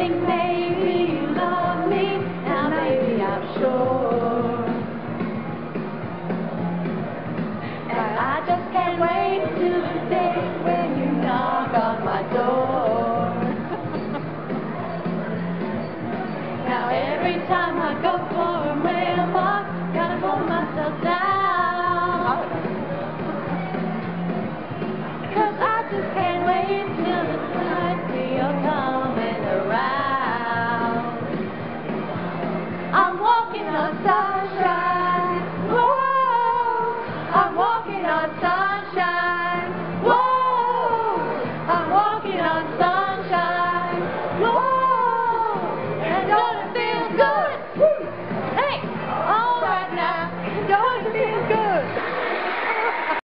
think maybe you love me. Now baby, I'm sure. And I just can't wait till the day when you knock on my door. Now every time I go for a